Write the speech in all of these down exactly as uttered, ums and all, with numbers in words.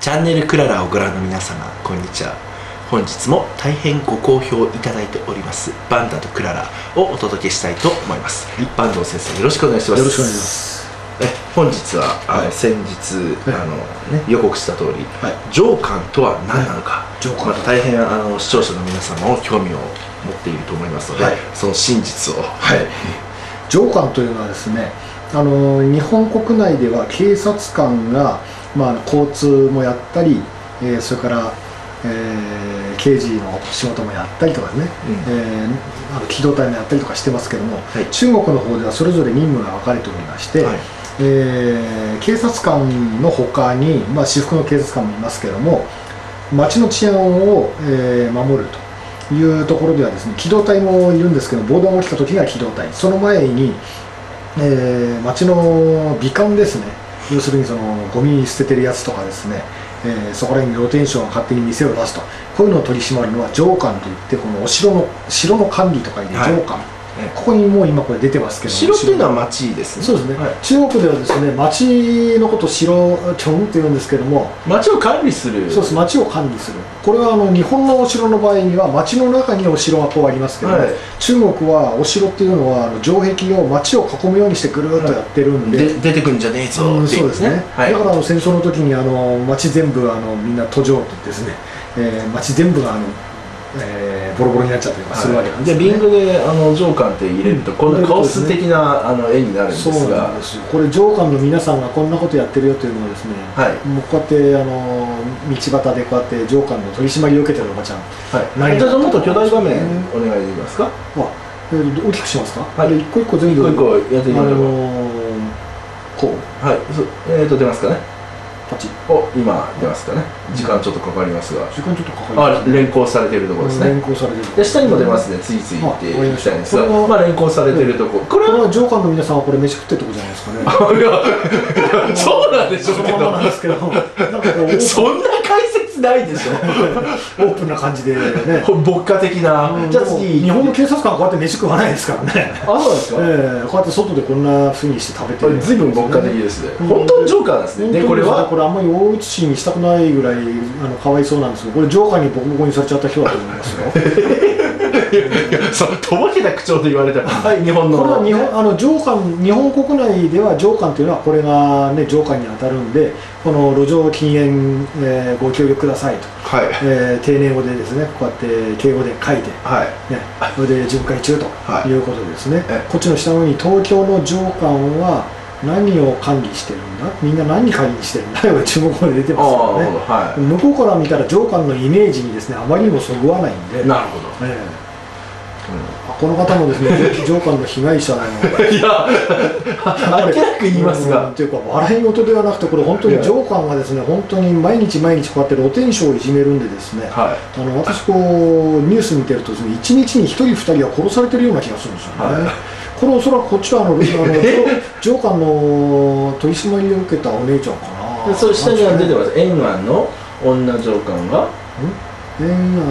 チャンネルクララをご覧の皆様、こんにちは。本日も大変ご好評いただいておりますバンダとクララをお届けしたいと思います。坂東先生、よろしくお願いします。 よろしくお願いします。 え本日は、はい、あの先日、はい、あのね、予告した通り、はい、上巻とは何なのか、はい、また大変あの視聴者の皆様も興味を持っていると思いますので、はい、その真実を、 はい、上巻というのはですね、あの日本国内では警察官が、まあ、交通もやったり、えー、それから、えー、刑事の仕事もやったりとかね、うん、えー、あの機動隊もやったりとかしてますけども、はい、中国の方ではそれぞれ任務が分かれておりまして、はい、えー、警察官の他に、まあ、私服の警察官もいますけども、街の治安を、えー、守るというところではですね、機動隊もいるんですけど、暴動が起きた時が機動隊、その前に、えー、街の美観ですね、要するにそのゴミ捨ててるやつとかですね、えー、そこら辺に露天商が勝手に店を出すと、こういうのを取り締まるのは上官といって、このお城の城の管理とかで上官、はい、ここにもう今これ出てますけど、 城っていうのは町ですね。 そうですね、はい、中国ではですね、町のことを城チョンって言うんですけども、 町を管理する。 そうです、町を管理する。これはあの日本のお城の場合には町の中にお城がこうありますけども、はい、中国はお城っていうのはあの城壁を町を囲むようにしてぐるっとやってるんで、はい、で出てくんじゃねえぞっていう、 うん、そうですね、はい、だからあの戦争の時にあの町全部あのみんな途上ってですね、えー、町全部があのえー、ボロボロになっちゃったりとかするわけなんですよね。 でリングであの上巻って入れると、こんなカオス的なあの絵になるんですが、 そうなんですよ。これ上巻の皆さんがこんなことやってるよというのはですね、はい、もうこうやってあの道端でこうやって上巻の取り締まりを受けてるおばちゃん、 はい、じゃあもっと巨大画面お願いできますか。あ、 えー、大きくしますか。 はい、 一個一個全部一個一個やってみましょう。 こう、 はい、そえーと出ますかね。 パチッ。 お、今出ますかね。時間ちょっとかかりますが。 時間ちょっとかかります、 ね。あ、連行されているところですね。 連行されている。 で、下にも出ますね。ついついっていきたいんですが、まあ連行されているところ。 これは上官の皆さんはこれ飯食ってるとこじゃないですかね。 いや、そうなんでしょうけど。 そうなんですけど、なんかこうそんな解説ないでしょ。 オープンな感じでね。 牧歌的な。 じゃあ次、日本の警察官はこうやって飯食わないですからね。 あ、そうですか。 ええ、こうやって外でこんな風にして食べてる。 ずいぶん牧歌的ですね。本当にジョーカーですね。で、これはこれあんまり大写しにしたくないぐらいあのかわいそうなんですけど、これジョーカーにボコボコにされちゃった人だと思いますよ。 いや、そうとぼけた口調で言われたら、はい、日本のこれは日本あの上官、日本国内では上官というのはこれがね上官に当たるんで、この路上禁煙、えー、ご協力くださいと、はい、えー、丁寧語でですね、こうやって敬語で書いて、はい、ね、それで巡回中ということでですね、はい、こっちの下の方に東京の上官は何を管理してるんだ、みんな何管理してるんだよ、中国語で出てますからね、はい、向こうから見たら上官のイメージにですねあまりにもそぐわないんで、 なるほど、えーうん、この方もですね上官の被害者なので、いや明らかに言いますが、 というか笑い事ではなくて、これ本当に上官がですね本当に毎日毎日こうやって露天商をいじめるんでですね、はい、あの私こうニュース見てるとですね、いちにちにひとりふたりは殺されてるような気がするんですよね。はい、これおそらくこっちはあのあの上官の取り締まりを受けたお姉ちゃんかな。 でそれ下には出てます。沿岸の女上官が沿岸女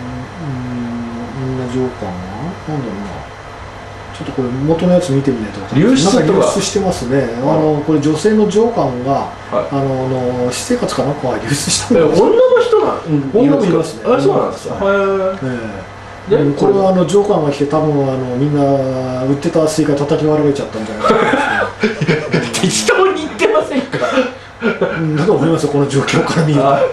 上官はなんだろうな、ちょっとこれ元のやつ見てみないと分かんない。 流出とか流出してますね。あのこれ女性の上官が、はい、あの私生活かなんかは流出したんです。 女の人が女もいますね。 あ、そうなんですか。へえ。 でこれはあの上官が来て、多分あのみんな売ってたスイカ叩き割られちゃったんじゃないかな。 適当に言ってませんか。 うん、だと思いますよ、この状況から見ると。はい。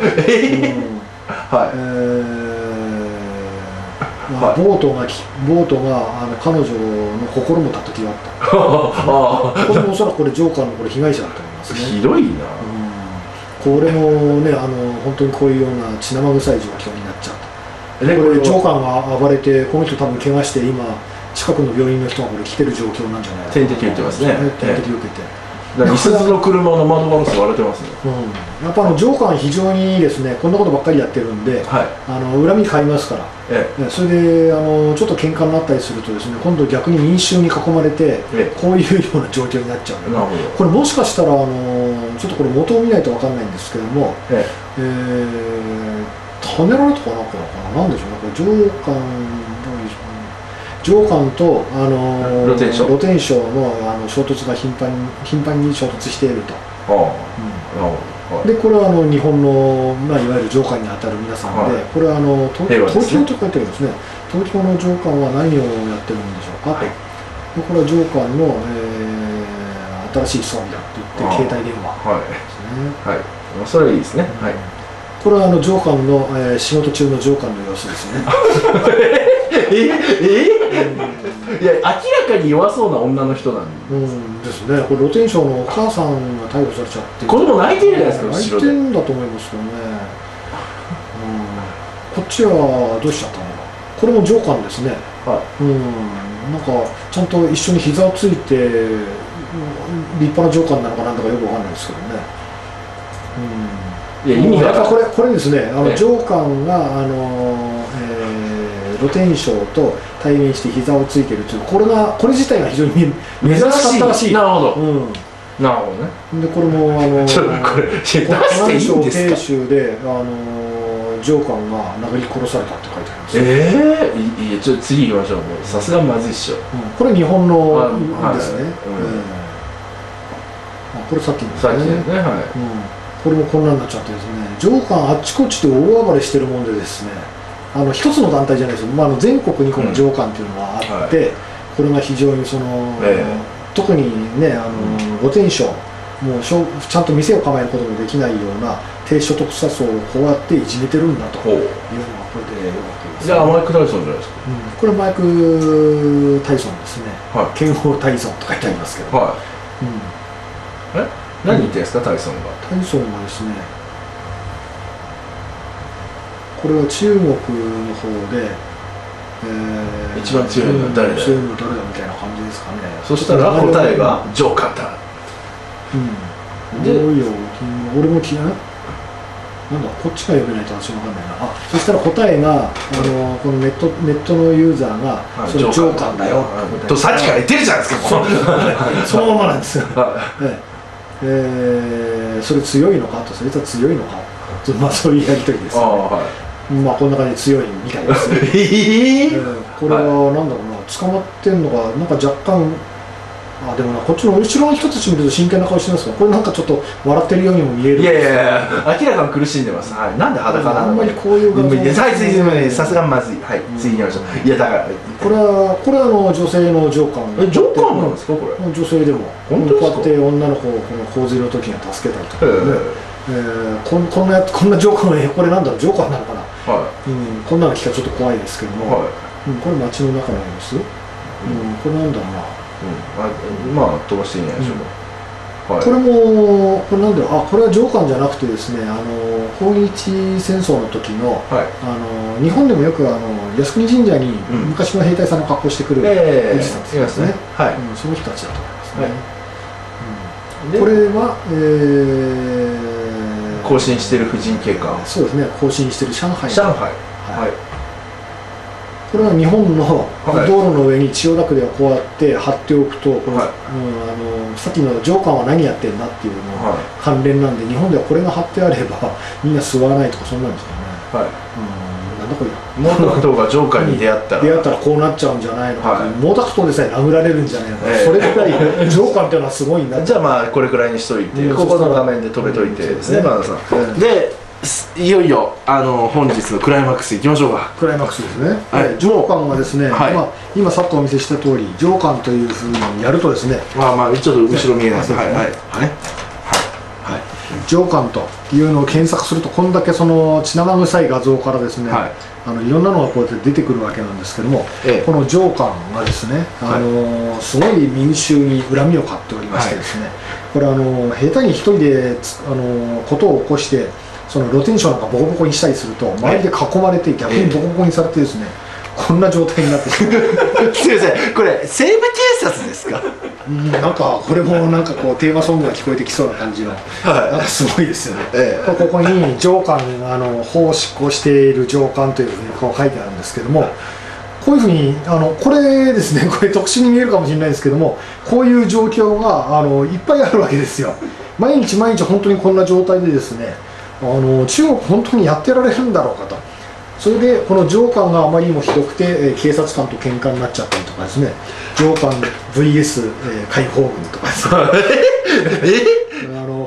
まあ、ボートがボートがあの彼女の心もた時があった。これもおそらくこれジョーカーのこれ被害者だと思いますね。 ひどいな。うん、 これもね、あの本当にこういうような血生臭い状況になっちゃった。でこれジョーカーが暴れて、この人多分怪我して今近くの病院の人がこれ来てる状況なんじゃないかな。 点滴受けてますね。 点滴受けて。 いすゞの車の窓ガラス割れてますね。 うん、やっぱあのジョーカー非常にですね、こんなことばっかりやってるんで、はい、あの恨み買いますから、ええ、それであのちょっと喧嘩になったりするとですね、今度逆に民衆に囲まれて、ええ、こういうような状況になっちゃう、ね、これもしかしたらあのちょっとこれ元を見ないと分かんないんですけども、えええー、種られとかなんかな、なんでしょうね、これジョーカー上官とあの露天商のあの衝突が頻繁に頻繁に衝突していると。ああ、うん、 でこれはあの日本の、まあ、いわゆる上官にあたる皆さんで、はい、これはあの 東, 東京と書いてあるんですね。東京の上官は何をやってるんでしょうか、はい、でこれは上官の、えー、新しい装備だって言って携帯電話ですね。 はい、はい、それいいですね、うん、はい、 これはあの上官の、えー、仕事中の上官の様子ですね。 ええ、いや明らかに弱そうな女の人なんうんですね。これ露天商のお母さんが逮捕されちゃって子供泣いてるじゃないですか。 泣いてるんだと思いますけどね、うん、こっちはどうしちゃったのか。これも上官ですね、はい、うん、なんかちゃんと一緒に膝をついて立派な上官なのかなんだかよくわかんないですけどね、うん、いや意味がこれこれですね、あの上官があの、えー、露天商と対面して膝をついてるという、これがこれ自体が非常に珍しかったらしい。 なるほど、うん、なるほどね。 でこれもあのちょっとこれ出していいんですか。 警州であの上官が殴り殺されたって書いてあります。 ええー、いいちょっと次行きましょう。もうさすがまずいっしょ、うん、 これ日本のですね。これさっきのですね。さっきですね、はい、うん、これもこんなになっちゃってですね、上官あっちこっちで大暴れしてるもんでですね、あの一つの団体じゃないですよ、まあ、あの全国にこの上官っていうのがあって、うん、はい、これが非常にその、えー、特にね、あの露天商、もうちゃんと店を構えることもできないような低所得者層をこうやっていじめてるんだというのがこれでよかったです、ね。 じゃあマイク・タイソンじゃないですか。 うん、これマイク・タイソンですね、はい、剣法タイソンと書いてありますけど、はい、 うん、え何言ってんですか、タイソンが。 タイソンはですね、これは中国の方で、 えー、一番強いのは誰だ強いのは誰だみたいな感じですかね。 そしたら答えが上官だ。 うん。で、俺も嫌い。なんだ、こっちが読めないと私わかんないな。あ、そしたら答えが、あのこのネットネットのユーザーが、それ上官だよとさっきから言ってるじゃないですか。 そのままなんですよ。えー、それ強いのかと、それと強いのか、まあそういうやり取りですね。まあこんな感じで強いみたいですね。えー、これはなんだろうな、捕まってんのか、なんか若干、あでもな、こっちの後ろの人たち見ると真剣な顔してますから、これなんかちょっと笑ってるようにも見える。 いやいやいや、明らかに苦しんでます。はい、なんで裸なのか。 あんまりこういう画像。 はい、次さすがまずい。はい、次行きましょう。いやだからこれはこれはあの女性の上官。 え、上官なんですかこれ。 女性でも。 本当ですか。 こうやって女の子をこの洪水の時に助けたりとかね。えー、こんこんなこんな上官、これなんだろう、上官なのかな、はい、うん、こんなの聞いたらちょっと怖いですけども、はい、うん、これ街の中の様子、うん、これなんだろうな、 うん、あまあ飛ばしていいんじゃないでしょうか、うん、はい、 これもこれなんだろう、あこれは上官じゃなくてですね、あの抗日戦争の時の、はい、あの日本でもよくあの靖国神社に昔の兵隊さんの格好してくるおじさんですね、はい、うん、その人たちだと思いますね、はい、これは、えー行進している婦人警官。 そうですね、行進している上海。 上海。はい。 これは日本の道路の上に千代田区ではこうやって貼っておくと、この、はい、うん、あのさっきの上官は何やってんだっていうのが関連なんで、日本ではこれが貼ってあればみんな座らないとかそんなんですよね。はい。うん、なんだこれ。 毛沢東が上官に出会ったら出会ったらこうなっちゃうんじゃないのか、はい、毛沢東でさえ殴られるんじゃないのか、えー、それくらい上官っていうのはすごいんだ。 じゃあまあこれくらいにしといて、うん、ここの画面で止めといてですね、馬田さん、うん、でいよいよあの本日のクライマックスいきましょうか。 クライマックスですね、はい、上官はですね、はい、まあ、今さっとお見せした通り上官というふうにやるとですね、 まあまあちょっと後ろ見えないですね、はいはいはい、 上官というのを検索するとこんだけその血生臭い画像からですね、はい、あのいろんなのがこうやって出てくるわけなんですけども、ええ、この上官がですね、あのー、すごい民衆に恨みを買っておりましてですね、はい、これあのー、下手に一人であのー、ことを起こしてその露天商なんかボコボコにしたりすると周りで囲まれて逆にボコボコにされてですね、こんな状態になってしまう。 すいません、これ西部警察ですか？ うん、なんかこれもなんかこうテーマソングが聞こえてきそうな感じの、はい、なんかすごいですよね、ええ、ここに上官、あの法を執行している上官というふうにこう書いてあるんですけども、こういうふうにあのこれですね、これ特殊に見えるかもしれないですけども、こういう状況があのいっぱいあるわけですよ。毎日毎日本当にこんな状態でですね、あの中国本当にやってられるんだろうかと。それでこの上官があまりにもひどくて、えー、警察官と喧嘩になっちゃったりとかですね、上官 ブイエス、えー、解放軍とかですね、えあの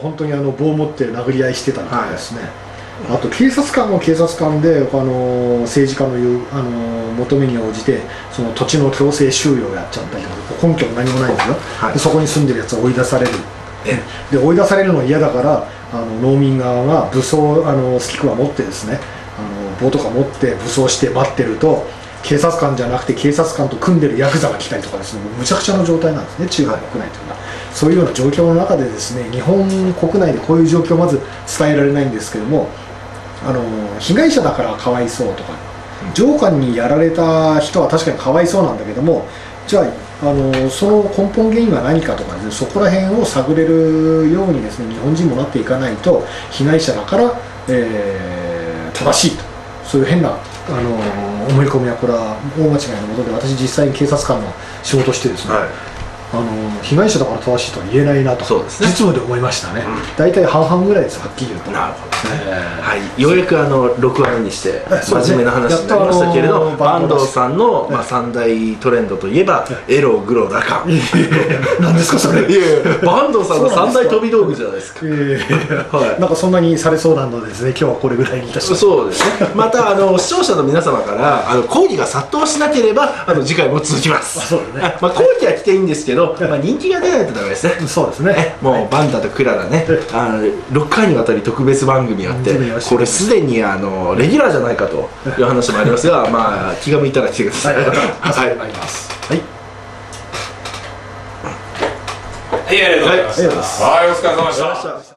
本当にあの棒を持って殴り合いしてたりとかですね、はい、あと警察官も警察官であの政治家の言うあの求めに応じてその土地の強制収用をやっちゃったりとか根拠も何もないんですよ、はい、でそこに住んでるやつは追い出される、で追い出されるの嫌だからあの農民側が武装あのスキクは持ってですねあの棒とか持って武装して待ってると警察官じゃなくて警察官と組んでるヤクザが来たりとかですね、もうむちゃくちゃな状態なんですね、中国国内というのは。そういうような状況の中でですね、日本国内でこういう状況をまず伝えられないんですけども、あの被害者だからかわいそうとか、上官にやられた人は確かにかわいそうなんだけども、じゃあ、あのその根本原因は何かとかですね、そこら辺を探れるようにですね、日本人もなっていかないと、被害者だから、えー、正しいと、そういう変なあの思い込みはこれは大間違いのもとで、私実際に警察官の仕事してですね、はい、あの被害者だから正しいとは言えないなと、そうですね、実務で思いましたね、うん、大体半々ぐらいです、はっきり言うと。なるほどですね、えーはい、ようやくあのろくわめにして真面目な話になりましたけれど、坂東さんの、まあ、三大トレンドといえばエロ、グロ、ラカン。何ですかそれ。いやいや、坂東さんの三大飛び道具じゃないですか。はい、なんかそんなにされそうなのですね、今日はこれぐらいにいたします。そうですね。またあの視聴者の皆様からあの抗議が殺到しなければあの次回も続きます。あ、そうだね。まあ抗議は来ていいんですけど、まあ人気が出ないとダメですね。そうですね。もうバンダとクララね、あのろっかいにわたり特別番組あって、これすでにあのレギュラーじゃないかという話もありますが、まあ気が向いたら来てください。はい、はい、はい、はい、ありがとうございます。はい、お疲れ様でした。